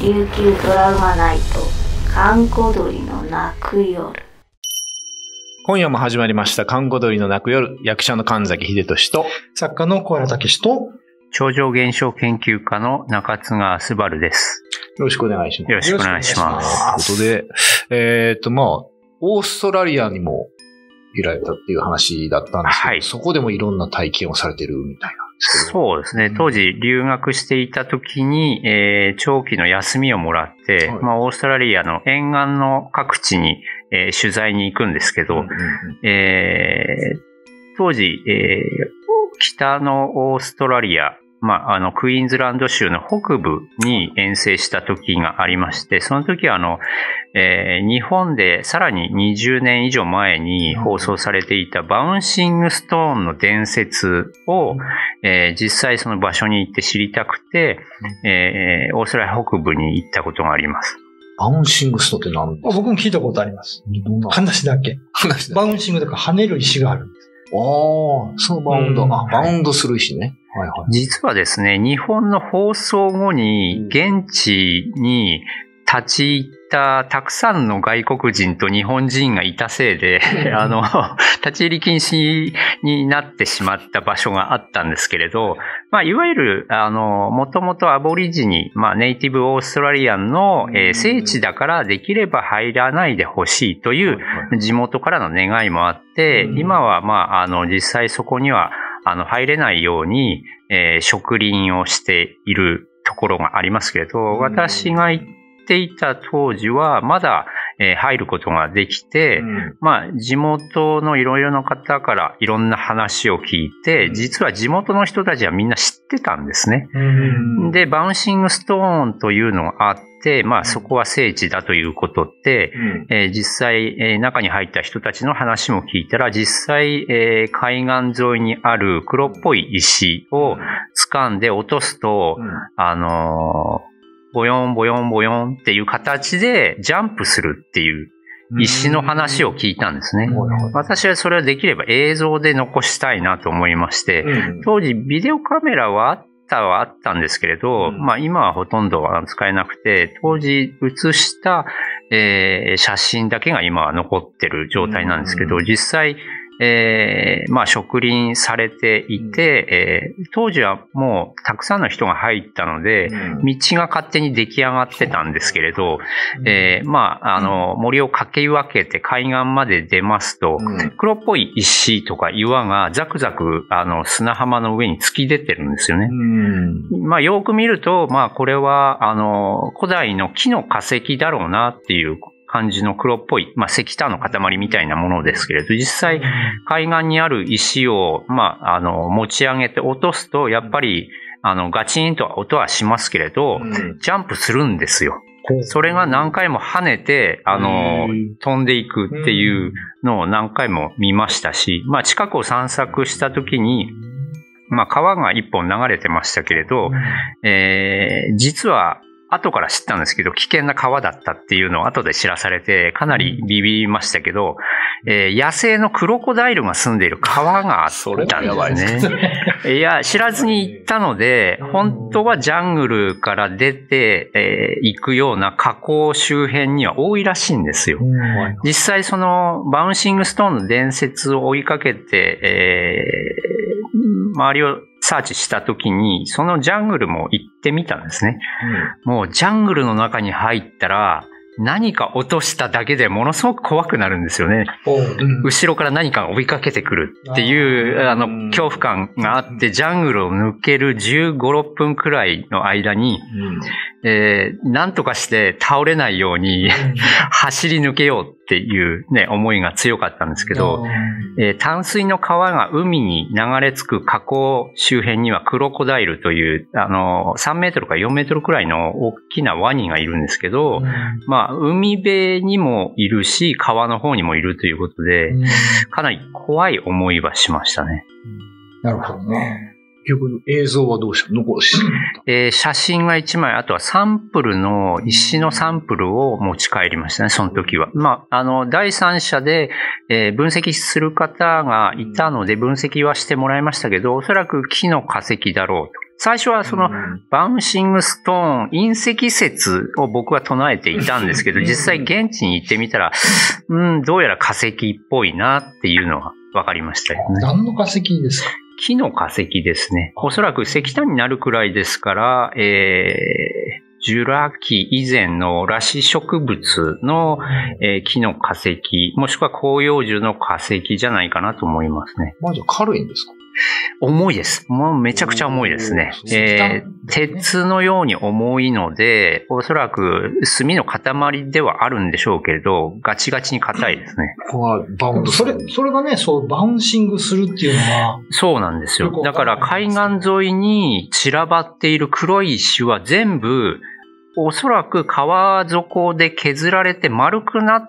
琉球ドラマナイト閑古鳥の泣く夜。 今夜も始まりました閑古鳥の泣く夜、役者の神崎秀俊と作家の小原武史と超常現象研究家の中津川昴です。 よろしくお願いします。 よろしくお願いします。 ということで、オーストラリアにもいられたっていう話だったんですけど、はい、そこでもいろんな体験をされてるみたいなんですけど。 そうですね。当時留学していた時に、長期の休みをもらって、はい、オーストラリアの沿岸の各地に、取材に行くんですけど、当時、北のオーストラリア、クイーンズランド州の北部に遠征した時がありまして、その時は日本でさらに20年以上前に放送されていたバウンシングストーンの伝説を、実際その場所に行って知りたくて、オーストラリア北部に行ったことがあります。 バウンシングストーンって何ですか？ 僕も聞いたことあります。話だけ。バウンシングとか跳ねる石があるんです。 ああ、そのバウンド、バウンドする石ね。 はいはい、実はですね、日本の放送後に現地に立ち入ったたくさんの外国人と日本人がいたせいで、立ち入り禁止になってしまった場所があったんですけれど、いわゆる、もともとアボリジニ、ネイティブオーストラリアンの、聖地だからできれば入らないでほしいという地元からの願いもあって、今は実際そこには入れないように、植林をしているところがありますけれど、私が行っていた当時はまだ、入ることができて、地元のいろいろな方からいろんな話を聞いて、実は地元の人たちはみんな知ってたんですね。で、バウンシングストーンというのがあって、そこは聖地だということで、実際、中に入った人たちの話も聞いたら、実際、海岸沿いにある黒っぽい石を掴んで落とすと、ボヨンボヨンボヨンっていう形でジャンプするっていう石の話を聞いたんですね。私はそれをできれば映像で残したいなと思いまして、当時ビデオカメラはあったんですけれど、今はほとんど使えなくて、当時写した、写真だけが今は残ってる状態なんですけど、実際、植林されていて、当時はもうたくさんの人が入ったので、道が勝手に出来上がってたんですけれど、森をかけ分けて海岸まで出ますと、黒っぽい石とか岩がザクザク砂浜の上に突き出てるんですよね。よく見ると、これは古代の木の化石だろうなっていう感じの黒っぽい、石炭の塊みたいなものですけれど、実際海岸にある石を、持ち上げて落とすと、やっぱりガチンと音はしますけれど、ジャンプするんですよ。それが何回も跳ねて、飛んでいくっていうのを何回も見ましたし、近くを散策した時に、川が一本流れてましたけれど、実は後から知ったんですけど、危険な川だったっていうのを後で知らされて、かなりビビりましたけど、野生のクロコダイルが住んでいる川があったんですね。いや、知らずに行ったので、本当はジャングルから出て、行くような河口周辺には多いらしいんですよ。実際そのバウンシングストーンの伝説を追いかけて、周りをサーチしたときに、そのジャングルも行ってみたんですね。もうジャングルの中に入ったら、何か落としただけでものすごく怖くなるんですよね。後ろから何かが追いかけてくるっていう、恐怖感があって、ジャングルを抜ける15、6分くらいの間に、なんとかして倒れないように走り抜けようっていうね、思いが強かったんですけど、淡水の川が海に流れ着く河口周辺にはクロコダイルという、3メートルから4メートルくらいの大きなワニがいるんですけど、海辺にもいるし、川の方にもいるということで、かなり怖い思いはしましたね。 なるほどね。 結局映像はどうしたの？残して、 写真が1枚、あとはサンプルの、石のサンプルを持ち帰りましたね、その時は。第三者で、分析する方がいたので分析はしてもらいましたけど、おそらく木の化石だろうと。 最初はそのバウンシングストーン、隕石説を僕は唱えていたんですけど、実際現地に行ってみたら、どうやら化石っぽいなっていうのが分かりましたよね。 何の化石ですか？ 木の化石ですね。おそらく石炭になるくらいですから、ジュラ紀以前の裸子植物の、木の化石、もしくは広葉樹の化石じゃないかなと思いますね。 じゃあ軽いんですか？ 重いです。もうめちゃくちゃ重いですね。鉄のように重いので、おそらく炭の塊ではあるんでしょうけれど、ガチガチに硬いですね。 バウンドする。 それがね、そう、バウンシングするっていうのは。 そうなんですよ。だから海岸沿いに散らばっている黒い石は全部、おそらく川底で削られて丸くなって、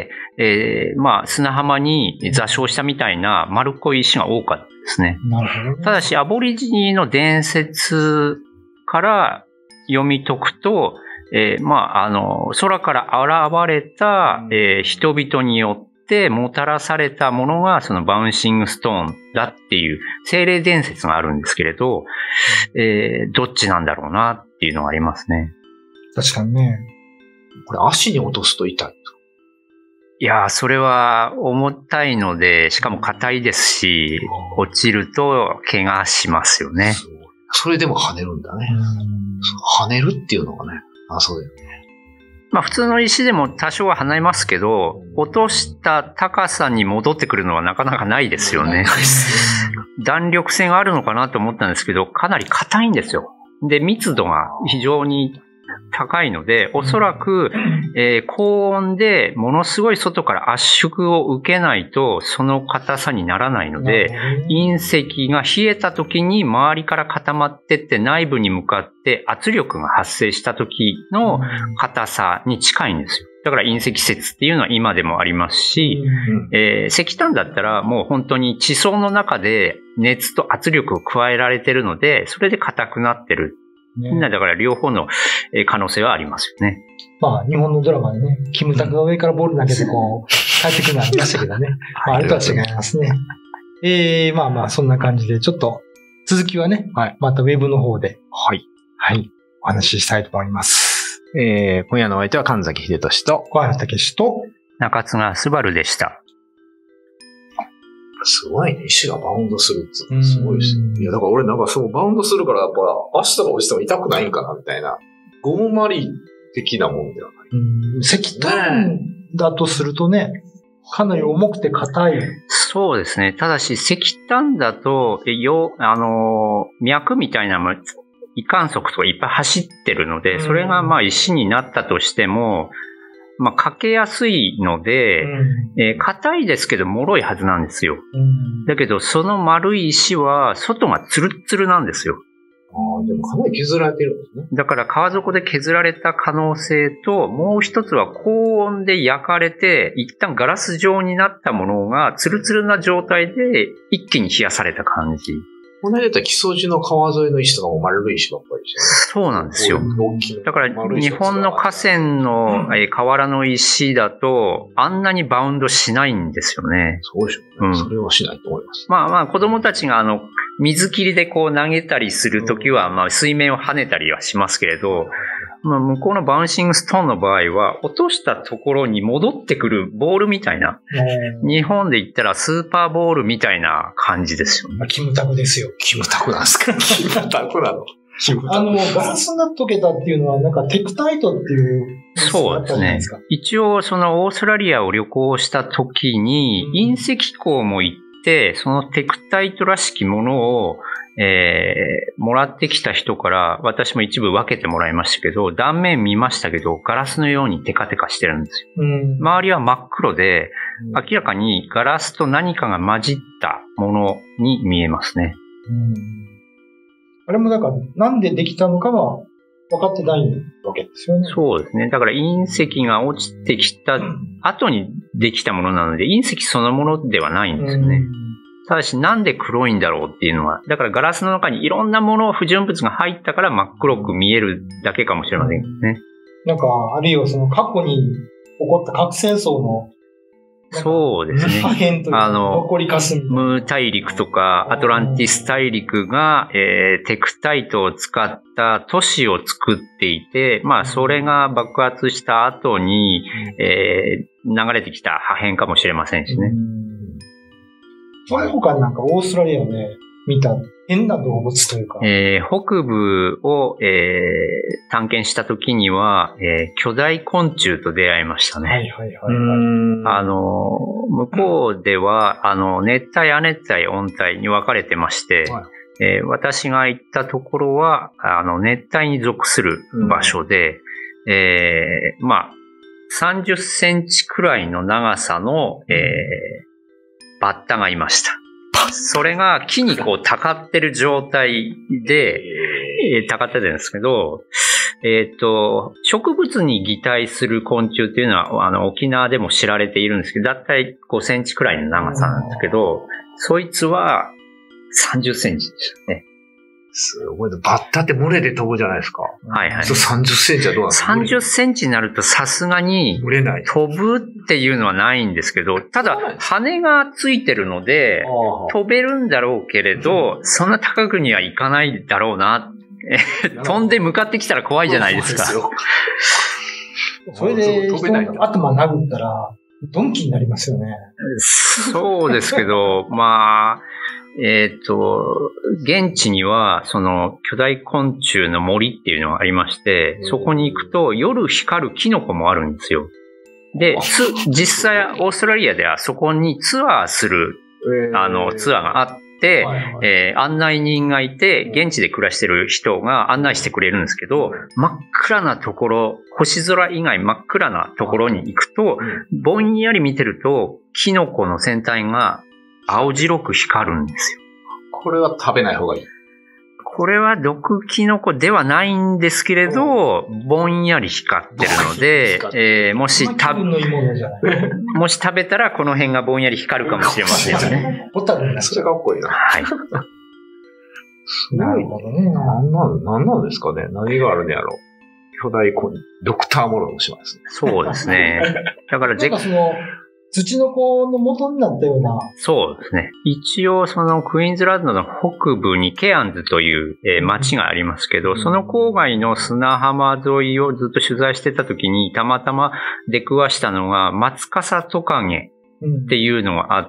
砂浜に座礁したみたいな丸っこい石が多かったですね。 なるほどね。 ただし、アボリジニの伝説から読み解くと、空から現れた、人々によってもたらされたものがそのバウンシングストーンだっていう精霊伝説があるんですけれど、どっちなんだろうなっていうのがありますね。 確かにね。 これ足に落とすと痛い。 いやー、それは重たいので、しかも硬いですし、落ちると怪我しますよね。 それでも跳ねるんだね。跳ねるっていうのがね。そうだよね。 普通の石でも多少は跳ねますけど、落とした高さに戻ってくるのはなかなかないですよね。弾力性があるのかなと思ったんですけど、かなり硬いんですよ。で、密度が非常に高いので、おそらく、高温でものすごい外から圧縮を受けないとその硬さにならないので、隕石が冷えた時に周りから固まってって内部に向かって圧力が発生した時の硬さに近いんですよ。だから隕石説っていうのは今でもありますし、石炭だったらもう本当に地層の中で熱と圧力を加えられてるので、それで硬くなってる。だから両方の可能性はありますよね。 日本のドラマでね、キムタクが上からボール投げて帰ってくるのありましたけどね。あれとは違いますね。そんな感じで、ちょっと続きはね、またウェブの方で、お話ししたいと思います。 今夜のお相手は神崎秀俊と小原武史と中津川すばるでした。 すごいね。石がバウンドするってすごいし。いや、だから俺バウンドするからやっぱ足とか落ちても痛くないんかなみたいな。ゴムマリ的なもんではない。 石炭だとするとね、かなり重くて硬い。 そうですね。ただし石炭だと、脈みたいな維管束とかいっぱい走ってるので、それが石になったとしても、かけやすいので、硬いですけど脆いはずなんですよ。だけど、その丸い石は、外がツルッツルなんですよ。 でもかなり削られてるんですね。 だから川底で削られた可能性と、もう一つは高温で焼かれて、一旦ガラス状になったものが、ツルツルな状態で一気に冷やされた感じ。 この間言った木曽路の川沿いの石とかも丸い石ばっかりですよね。そうなんですよ。だから日本の河川の河原の石だとあんなにバウンドしないんですよね。 そうでしょうね。それはしないと思います。 子供たちが水切りで投げたりするときは水面を跳ねたりはしますけれど、向こうのバウンシングストーンの場合は落としたところに戻ってくるボールみたいな、日本で言ったらスーパーボールみたいな感じですよね。 キムタクですよ。 キムタクなんですか？キムタクなの？ ガラスになっとけたっていうのはテクタイトっていう。 そうですね。一応オーストラリアを旅行した時に隕石港も行って、そのテクタイトらしきものをもらってきた人から私も一部分けてもらいましたけど、断面見ましたけどガラスのようにテカテカしてるんですよ。周りは真っ黒で、明らかにガラスと何かが混じったものに見えますね。 あれもだからなんでできたのかは分かってないわけですよね。 そうですね。だから隕石が落ちてきた後にできたものなので、隕石そのものではないんですよね。ただしなんで黒いんだろうっていうのは、だからガラスの中にいろんなもの、不純物が入ったから真っ黒く見えるだけかもしれませんね。 あるいは過去に起こった核戦争のそうですね。 破片というか、残りかすみたいな。 ムー大陸とかアトランティス大陸が、テクタイトを使った都市を作っていて、まあそれが爆発した後に、流れてきた破片かもしれませんしね。 その他になんかオーストラリアで見た変な動物というか。 北部を、探検した時には、巨大昆虫と出会いましたね。 はいはいはい、はい。 向こうでは、熱帯、亜熱帯、温帯に分かれてまして、はい、私が行ったところは、熱帯に属する場所で、まあ、30センチくらいの長さの、バッタがいました。それが木にこう、たかってる状態で、たかってるんですけど、植物に擬態する昆虫っていうのは、沖縄でも知られているんですけど、だいたい5センチくらいの長さなんですけど、そいつは30センチでしたね。 すごい。バッタって群れで飛ぶじゃないですか。 はいはい。 そう30センチはどうなんですか？ 30 センチになるとさすがに飛ぶっていうのはないんですけど、ただ羽がついてるので飛べるんだろうけれど、そんな高くにはいかないだろうな。飛んで向かってきたら怖いじゃないですか。 それで人の頭殴ったらドンキになりますよね。 そうですけど、まあ、現地には、その、巨大昆虫の森っていうのがありまして、そこに行くと夜光るキノコもあるんですよ。で、実際、オーストラリアではそこにツアーする、ツアーがあって、案内人がいて、現地で暮らしてる人が案内してくれるんですけど、真っ暗なところ、星空以外真っ暗なところに行くと、ぼんやり見てると、キノコの先端が青白く光るんですよ。 これは食べない方がいい。 これは毒キノコではないんですけれど、ぼんやり光ってるので、もし食べたらこの辺がぼんやり光るかもしれませんよね。 それかっこいいな。 はい。 なるほどね。 なんなんですかね。何があるんやろ。巨大ドクターモロの島ですね。 そうですね。だからなんかその、土の子の元になったような。 そうですね。一応そのクイーンズランドの北部にケアンズという、町がありますけど、その郊外の砂浜沿いをずっと取材してた時にたまたま出くわしたのが松笠トカゲっていうのがあって、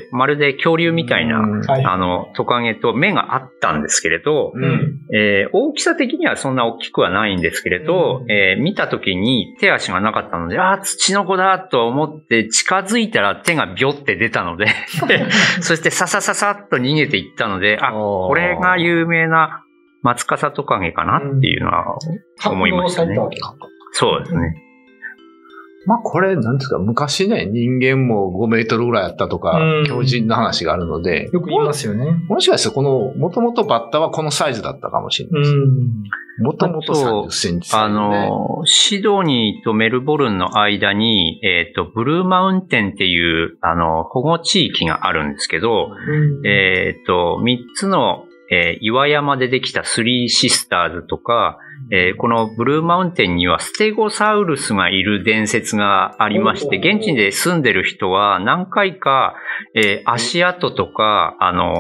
まるで恐竜みたいな、トカゲと目があったんですけれど、大きさ的にはそんな大きくはないんですけれど、見た時に手足がなかったので、土の子だと思って近づいたら手がビョって出たので、そしてささささっと逃げていったので、これが有名な松笠トカゲかなっていうのは思いましたね。そうですね。 まあこれ、なんですか、昔ね、人間も5メートルぐらいあったとか、強靭な話があるので。 よく言いますよね。 もしかしてこの、もともとバッタはこのサイズだったかもしれないです。もともと30センチ、ね。 シドニーとメルボルンの間に、ブルーマウンテンっていう、保護地域があるんですけど、3つの、岩山でできたスリーシスターズとか、このブルーマウンテンにはステゴサウルスがいる伝説がありまして、現地で住んでる人は何回か、足跡とか、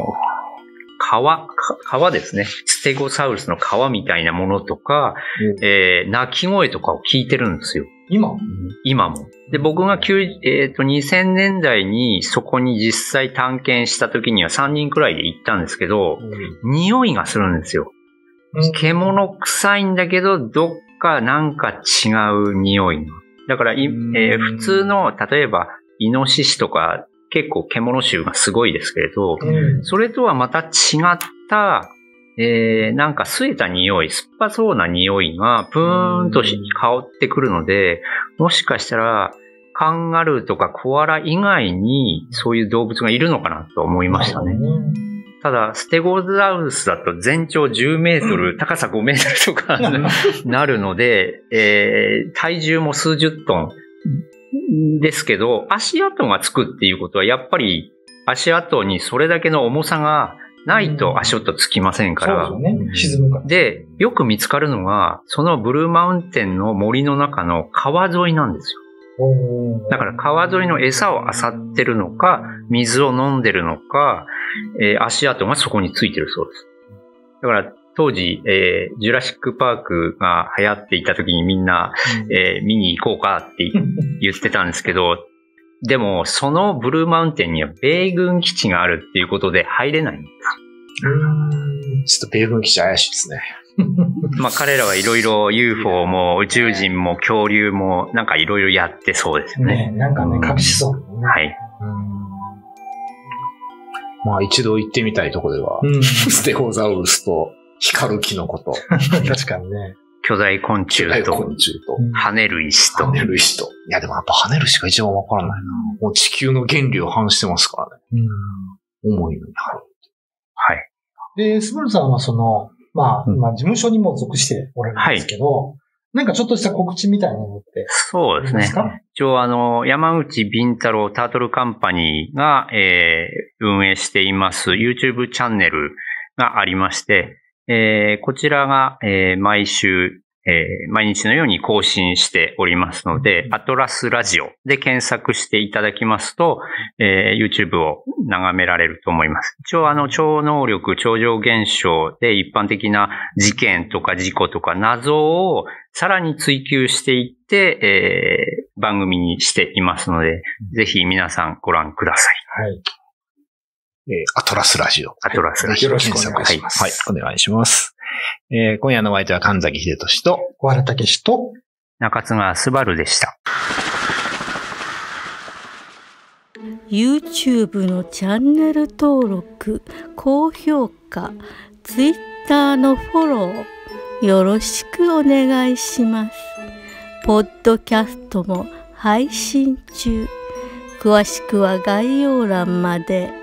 川ですね。ステゴサウルスの川みたいなものとか、鳴き声とかを聞いてるんですよ。今も。で、僕が2000年代にそこに実際探検した時には3人くらいで行ったんですけど、匂いがするんですよ。獣臭いんだけど、どっかなんか違う匂い。だから、普通の、例えば、イノシシとか、結構獣臭がすごいですけれど、それとはまた違った、なんか吸えた匂い、酸っぱそうな匂いがプーンと香ってくるので、もしかしたら、カンガルーとかコアラ以外にそういう動物がいるのかなと思いましたね。ただ、ステゴザウルスだと全長10メートル、高さ5メートルとかなるので、体重も数十トンですけど、足跡がつくっていうことは、やっぱり足跡にそれだけの重さがないと足跡つきませんから。 そうですよね。沈むから。 で、よく見つかるのが、そのブルーマウンテンの森の中の川沿いなんですよ。 だから川沿いの餌を漁ってるのか、水を飲んでるのか、足跡がそこについてるそうです。だから当時、ジュラシックパークが流行っていた時にみんな、見に行こうかって言ってたんですけど、でもそのブルーマウンテンには米軍基地があるっていうことで入れないんです。 ちょっと米軍基地怪しいですね。 まあ彼らはいろいろ UFO も宇宙人も恐竜もなんかいろいろやってそうですよね。 なんかね、隠しそう、ね。 はい。 まあ一度行ってみたいところでは、ステゴザウルスと光るキノコと。 確かにね。 巨大昆虫と、跳ねる石と。 跳ねる石と。いやでもやっぱ跳ねる石が一番わからないな。もう地球の原理を反してますからね。重いのに。 はい。 で、スバルさんはまあ、事務所にも属しておられるんですけど、なんかちょっとした告知みたいなのって。 そうですね。一応山口敏太郎タートルカンパニーが、運営しています YouTube チャンネルがありまして、こちらが、毎週、毎日のように更新しておりますので、アトラスラジオで検索していただきますと、YouTube を眺められると思います。一応超能力、超常現象で一般的な事件とか事故とか謎をさらに追求していって、番組にしていますので、ぜひ皆さんご覧ください。 はい。 アトラスラジオ。 アトラスラジオ。 よろしくお願いします。はい、お願いします。今夜のお相手は神崎秀俊と小原武史と中津川すばるでした。 YouTube のチャンネル登録、高評価、Twitter のフォローよろしくお願いします。ポッドキャストも配信中。詳しくは概要欄まで。